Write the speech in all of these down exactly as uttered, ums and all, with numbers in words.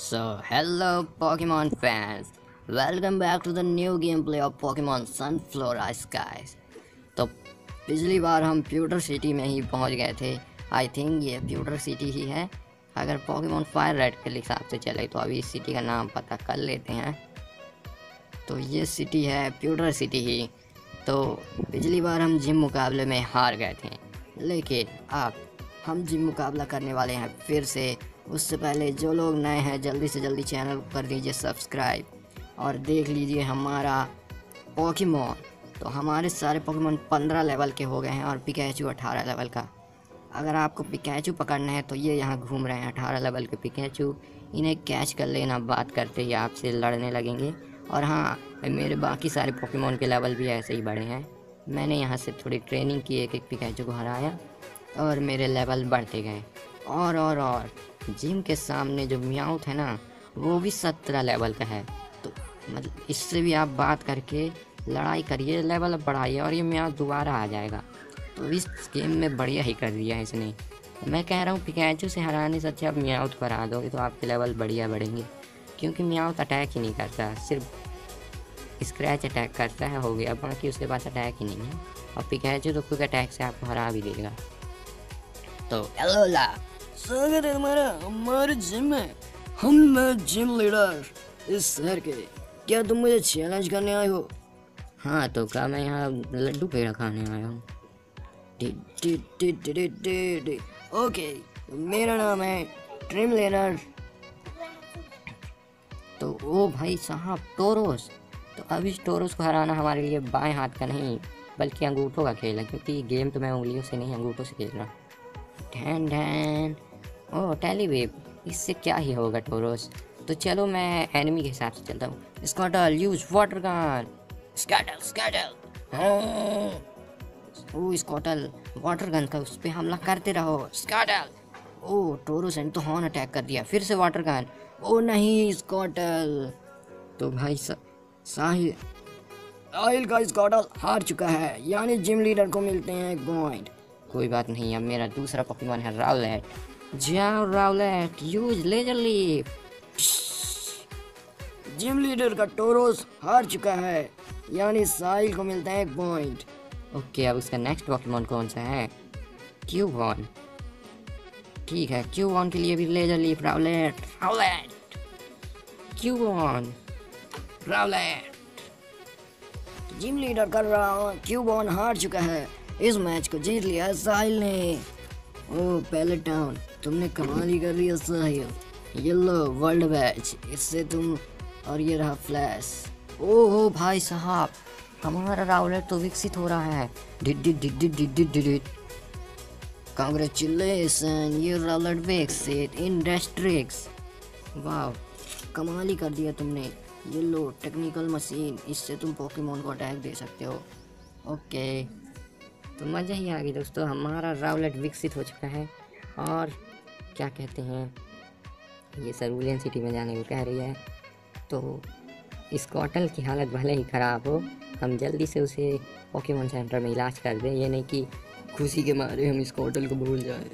So, hello Pokemon fans, welcome back to the new gameplay of Pokemon Sunflora Skies। तो पिछली बार हम pewter city में ही पहुंच गए थे। आई थिंक ये प्यूटर सिटी ही है, अगर पोकेमॉन फायर रेड के हिसाब से चले तो अभी इस सिटी का नाम पता कर लेते हैं। तो ये सिटी है प्यूटर सिटी ही। तो पिछली बार हम जिम मुकाबले में हार गए थे, लेकिन अब हम जिम मुकाबला करने वाले हैं फिर से। उससे पहले जो लोग नए हैं जल्दी से जल्दी चैनल को कर दीजिए सब्सक्राइब और देख लीजिए हमारा पोकेमॉन। तो हमारे सारे पोकेमॉन पंद्रह लेवल के हो गए हैं और पिकाचू अठारह लेवल का। अगर आपको पिकाचू पकड़ना है तो ये यहाँ घूम रहे हैं अठारह लेवल के पिकाचू, इन्हें कैच कर लेना। बात करते ही आपसे लड़ने लगेंगे। और हाँ, मेरे बाकी सारे पोकेमॉन के लेवल भी ऐसे ही बढ़े हैं। मैंने यहाँ से थोड़ी ट्रेनिंग की, एक एक पिकाचू को हराया और मेरे लेवल बढ़ते गए। और और और जिम के सामने जो म्याउथ है ना, वो भी सत्रह लेवल का है। तो मतलब इससे भी आप बात करके लड़ाई करिए, लेवल अब बढ़ाइए और ये म्याउथ दोबारा आ जाएगा। तो इस गेम में बढ़िया ही कर दिया है इसने। मैं कह रहा हूँ पिकाचू से हराने से अच्छा आप म्याउथ को हरा दोगे तो आपके लेवल बढ़िया बढ़ेंगे, क्योंकि म्याउथ अटैक ही नहीं करता, सिर्फ स्क्रैच अटैक करता है, हो गया। बाकी उसके पास अटैक ही नहीं है। और पिकाचू तो क्विक अटैक से आपको हरा भी देगा। तो हेलो ला, स्वागत है तुम्हारा हमारे जिम में। हम मैं जिम लीडर इस शहर के। क्या तुम मुझे चैलेंज करने आए हो? हाँ, तो क्या मैं यहाँ लड्डू पेड़ा खाने आया हूँ। ओके, तो मेरा नाम है ट्रिम लेनर। तो ओ भाई साहब टोरोस। तो अब इस टोरोस को हराना हमारे लिए बाएं हाथ का नहीं बल्कि अंगूठों का खेल है, क्योंकि गेम तो मैं उंगलियों से नहीं अंगूठों से खेल रहा। ढैन ढैन, ओह टेलीवेव, इससे क्या ही होगा टोरोस। तो चलो मैं एनिमी के हिसाब से चलता हूँ। Squirtle use water gun. Squirtle Squirtle, oh Squirtle water gun का उस पर हमला करते रहो। स्कैटल, ओह टोरोस ने तो हॉर्न अटैक कर दिया। फिर से वाटर गन, ओह नहीं स्कॉटल। तो भाई सा, साहिल साहिल का स्कॉटल हार चुका है, यानी जिम लीडर को मिलते हैं एक पॉइंट। कोई बात नहीं, अब मेरा दूसरा पोकेमॉन है राउलेट। जाओ Rowlet, use razor leaf. Gym leader का टोरोस हार चुका है, यानी साहिल को मिलता है एक पॉइंट। ओके, अब उसका नेक्स्ट पोकेमॉन कौन सा है? क्यूबॉन। ठीक है, क्यूबॉन के लिए भी razor leaf. Rowlet Rowlet Cubone Rowlet. Gym leader कर रहा हूँ, क्यूबॉन हार चुका है। इस मैच को जीत लिया साहिल ने। ओह पैलेट टाउन, तुमने कमाल ही कर लिया साहिल। ये लो वर्ल्ड मैच, इससे तुम, और ये रहा फ्लैश। ओह भाई साहब, हमारा राउलेट तो विकसित हो रहा है। Did did did did did did did congratulation, ये राउलेट विकसित इन डिस्ट्रिक्ट्स। वाह, कमाल ही कर दिया तुमने। ये लो टेक्निकल मशीन, इससे तुम पोकेमॉन को अटैक दे सकते हो। ओके, तो मज़ा ही आ गया दोस्तों, हमारा राउलेट विकसित हो चुका है। और क्या कहते हैं, ये सरूलियन सिटी में जाने को कह रही है। तो स्कॉटल की हालत भले ही ख़राब हो, हम जल्दी से उसे पोकेमॉन सेंटर में इलाज कर दें, ये नहीं कि खुशी के मारे हम स्कॉटल को भूल जाए।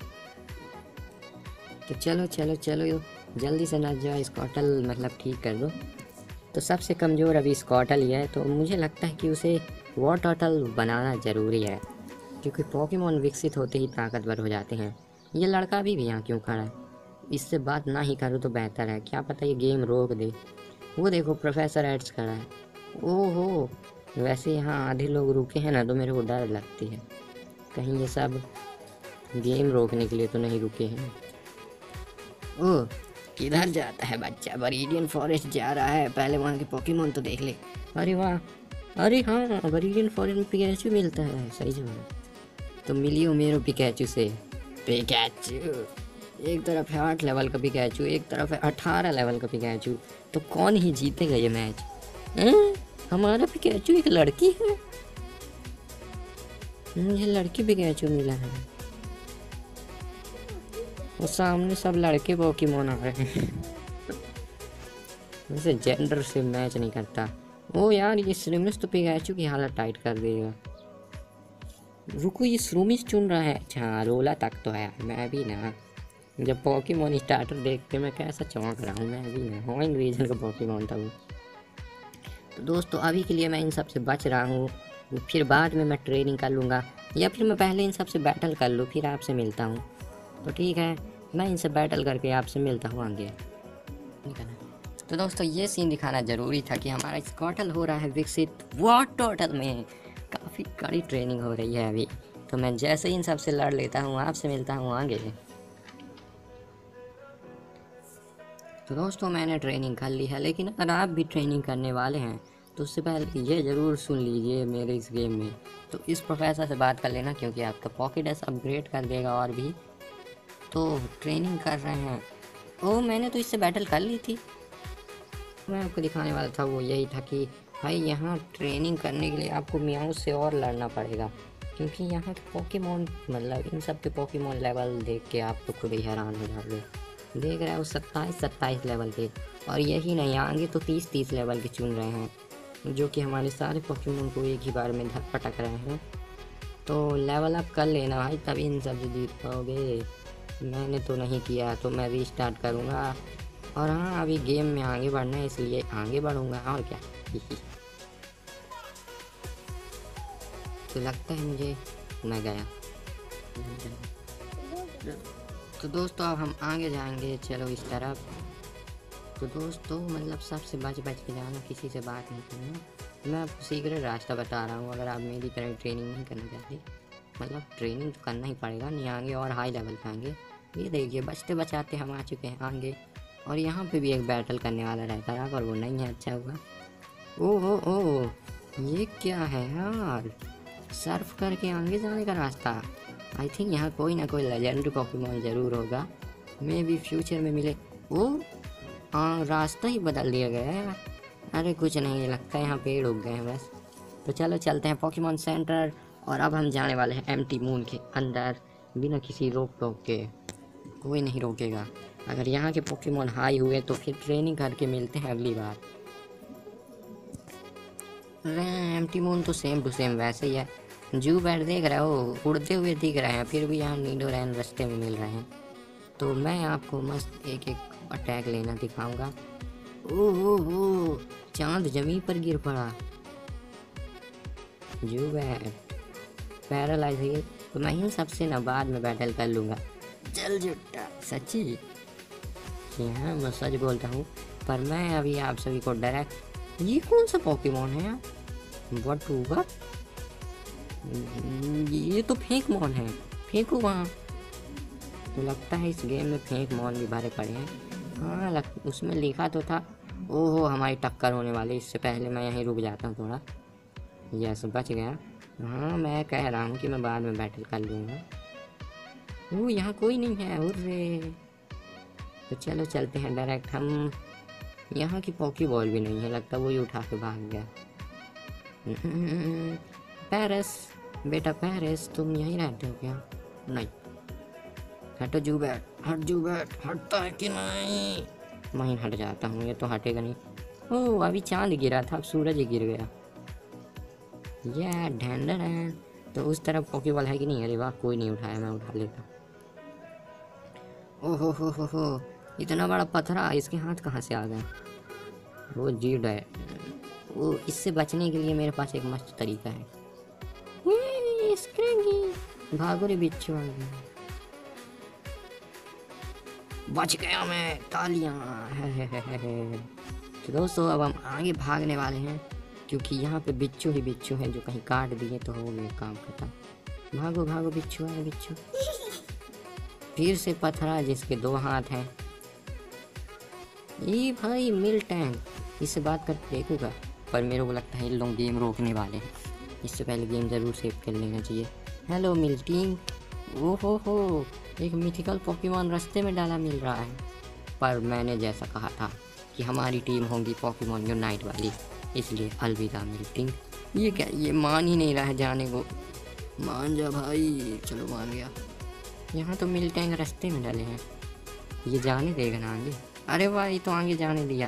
तो चलो चलो चलो जल्दी से ना जाओ, स्कॉटल मतलब ठीक कर दो। तो सबसे कमज़ोर अभी स्कॉटल ही है, तो मुझे लगता है कि उसे वॉटर्टल बनाना ज़रूरी है, क्योंकि पोकेमॉन विकसित होते ही ताकतवर हो जाते हैं। ये लड़का भी, भी यहाँ क्यों खड़ा है? इससे बात ना ही करूँ तो बेहतर है, क्या पता ये गेम रोक दे। वो देखो प्रोफेसर एड्स खड़ा है। ओहो, वैसे यहाँ आधे लोग रुके हैं ना, तो मेरे को डर लगती है कहीं ये सब गेम रोकने के लिए तो नहीं रुके हैं। ओह, किधर जाता है बच्चा? वरीडियन फॉरेस्ट जा रहा है, पहले वहाँ के पोकेमॉन तो देख ले। अरे वाह, अरे हाँ, वरीडियन फॉरेस्ट में पिकाचू मिलता है, सही जवाब। तो मिलियो मेरे पिकाचू से। पिकाचू एक तरफ है आठ लेवल का पिकाचू, एक तरफ है अठारह लेवल का पिकाचू। तो कौन ही जीतेगा ये मैच? हैं? हमारा पिकाचू एक लड़की है, मुझे लड़की पिकाचू मिला है। और सामने सब लड़के पोकेमॉन आ रहे हैं। वैसे जेंडर से मैच नहीं करता। ओ यार, ये स्रूमिस तो पिकाचू की हालत टाइट कर देगा। रुको, ये स्रूमिस चुन रहा है। अच्छा, रोला तक तो है, मैं भी ना जब पॉकीमोन स्टार्टर देख के मैं कैसा चौंक रहा हूँ, मैं अभी मैं होइंग रीजन का पॉकीमोन था वो। तो दोस्तों अभी के लिए मैं इन सब से बच रहा हूँ, फिर बाद में मैं ट्रेनिंग कर लूँगा, या फिर मैं पहले इन सब से बैटल कर लूँ फिर आपसे मिलता हूँ। तो ठीक है, मैं इनसे बैटल करके आपसे मिलता हूँ आगे। तो दोस्तों ये सीन दिखाना ज़रूरी था कि हमारा स्कॉटल हो रहा है विकसित वॉट टोटल में, काफ़ी कड़ी ट्रेनिंग हो रही है अभी। तो मैं जैसे ही इन सब से लड़ लेता हूँ आपसे मिलता हूँ आगे। तो दोस्तों मैंने ट्रेनिंग कर ली है, लेकिन अगर आप भी ट्रेनिंग करने वाले हैं तो उससे पहले ये ज़रूर सुन लीजिए मेरे इस गेम में। तो इस प्रोफेसर से बात कर लेना क्योंकि आपका पॉकेट एस अपग्रेड कर देगा और भी। तो ट्रेनिंग कर रहे हैं। ओह मैंने तो इससे बैटल कर ली थी। मैं आपको दिखाने वाला था वो यही था कि भाई यहाँ ट्रेनिंग करने के लिए आपको मियाऊ से और लड़ना पड़ेगा, क्योंकि यहाँ के पॉकीमोन मतलब इन सब के पॉकीमोन लेवल देख के आप तो खुद ही हैरान हो जाओगे। देख रहे हो सत्ताईस सत्ताईस लेवल के, और यही नहीं आगे तो तीस तीस लेवल के चुन रहे हैं, जो कि हमारे सारे पॉकीमोन को एक ही बार में धक पटक रहे हैं। तो लेवल अप कर लेना भाई, तभी इन सब से जीत पाओगे। मैंने तो नहीं किया तो मैं भी स्टार्ट करूँगा। और हाँ अभी गेम में आगे बढ़ना है इसलिए आगे बढ़ूँगा और क्या। तो लगता है मुझे मैं गया। तो दोस्तों अब हम आगे जाएंगे, चलो इस तरफ। तो दोस्तों मतलब सबसे बच बच के जाना, किसी से बात नहीं करना। मैं आपको सीक्रेट रास्ता बता रहा हूँ, अगर आप मेरी तरह ट्रेनिंग नहीं करना चाहते, मतलब ट्रेनिंग तो करना ही पड़ेगा, नहीं आगे और हाई लेवल पे आएंगे। ये देखिए बचते बचाते हम आ चुके हैं आगे, और यहाँ पे भी एक बैटल करने वाला रहता है पर वो नहीं है। अच्छा हुआ। ओह ओ ओ ये क्या है यार, सर्फ करके आगे जाने का रास्ता। आई थिंक यहाँ कोई ना कोई लेजेंडरी पॉकीमोन ज़रूर होगा, मे भी फ्यूचर में मिले। ओ हाँ रास्ता ही बदल दिया गया है यार। अरे कुछ नहीं, लगता है यहाँ पेड़ उग गए हैं बस। तो चलो चलते हैं पॉकीमोन सेंटर, और अब हम जाने वाले हैं एम्प्टी मून के अंदर बिना किसी रोक टोक के। कोई नहीं रोकेगा। अगर यहाँ के पॉकीमोन हाई हुए तो फिर ट्रेनिंग करके मिलते हैं अगली बार। एम्प्टी मून तो सेम टू सेम वैसे ही है। जू बैट देख रहे हो, उड़ते हुए दिख रहे हैं, फिर भी यहाँ नीडोरैन रास्ते में मिल रहे हैं। तो मैं आपको मस्त एक एक अटैक लेना दिखाऊंगा। ओह ओह चांद जमीन पर गिर पड़ा। जू बैट पैरालाइज है, तो मैं इन सबसे ना बाद में बैटल कर लूँगा। चल जुट्टा सच्ची। जी हाँ मैं सच बोलता हूँ, पर मैं अभी आप सभी को डायरेक्ट। ये कौन सा पॉकीमोन है यार, व्हाट हुआ? ये तो फेंक मॉन है, फेंकू वहाँ। तो लगता है इस गेम में फेंक मॉन भी भरे पड़े हैं। हाँ लग, उसमें लिखा तो था। ओहो हमारी टक्कर होने वाली, इससे पहले मैं यहीं रुक जाता हूँ थोड़ा। यस बच गया। हाँ मैं कह रहा हूँ कि मैं बाद में बैटल कर लूँगा। ओह यहाँ कोई नहीं है, हुर्रे। तो चलो चलते हैं डायरेक्ट हम। यहाँ की पॉकी बॉल भी नहीं है, लगता वही उठा के भाग गया। पेरिस बेटा पेरिस, तुम यहीं रहते हो क्या? नहीं हटो जू बैट, हट जू बैट, हटता है कि नहीं? मैं हट जाता हूँ, ये तो हटेगा नहीं। ओह अभी चांद गिरा था, अब सूरज ही गिर गया। ये ढेंडर है। तो उस तरफ पॉकी बॉल है कि नहीं? अरे वाह कोई नहीं उठाया, मैं उठा लेता। ओहो हो हो हो इतना बड़ा पत्थरा इसके हाथ कहाँ से आ गया? वो जीड है। वो इससे बचने के लिए मेरे पास एक मस्त तरीका है। भागो रे बिच्छू, बच गया मैं, तालियां। तो दोस्तों अब हम आगे भागने वाले हैं, क्योंकि यहाँ पे बिच्छू ही बिच्छू हैं, जो कहीं काट दिए तो हो गए काम खत्म। भागो भागो बिच्छू है बिच्छू। फिर से पत्थरा जिसके दो हाथ हैं। ये भाई मिल टैंक, इससे बात कर देखूंगा, पर मेरे को लगता है इन लोग गेम रोकने वाले हैं। इससे पहले गेम ज़रूर सेव कर लेना चाहिए। हेलो मिल टीम। ओहो हो एक मिथिकल पॉकीमोन रास्ते में डाला मिल रहा है, पर मैंने जैसा कहा था कि हमारी टीम होगी पॉकीमोन यूनाइट वाली, इसलिए अलविदा मिल टीम। ये क्या, ये मान ही नहीं रहा है जाने को। मान जा भाई, चलो मान गया। यहाँ तो मिल टैंक रास्ते में डाले हैं, ये जाने देगा ना आगे? अरे वाह ये तो आगे जाने दिया।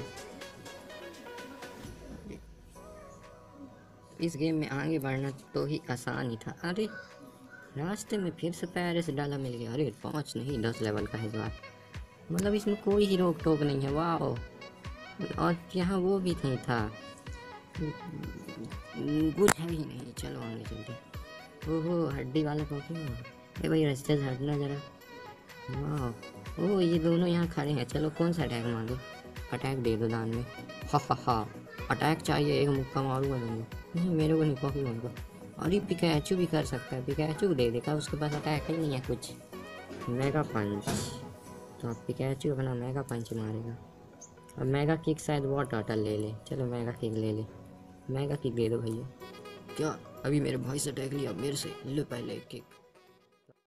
इस गेम में आगे बढ़ना तो ही आसान ही था। अरे रास्ते में फिर से पैरिस डाला मिल गया। अरे पाँच नहीं दस लेवल का है इस बार, मतलब इसमें कोई ही रोक टोक नहीं है। वाह, और यहाँ वो भी नहीं था, कुछ है ही नहीं। चलो आगे चलते। ओहो हड्डी वाला पोकेमॉन, अरे भाई रास्ते से हटना जरा। वाह, ओह ये दोनों यहाँ खड़े हैं। चलो कौन सा अटैक मारो, अटैक दे दो दान में। हा हा हा, अटैक चाहिए, एक मुक्का मारूंगा तुमको। नहीं मेरे को नहीं, पोकेमॉन को। अरे पिकाचू भी कर सकता है, पिकाचू दे देगा, उसके पास अटैक ही नहीं है कुछ। मेगा पंच, तो अब पिकाचू अपना मेगा पंच मारेगा। अब मेगा किक शायद वो टर्टल ले ले। चलो मेगा किक ले ले, मेगा किक दे दो भैया। क्या अभी मेरे भाई से अटैक लिया मेरे से, ले पहले किक।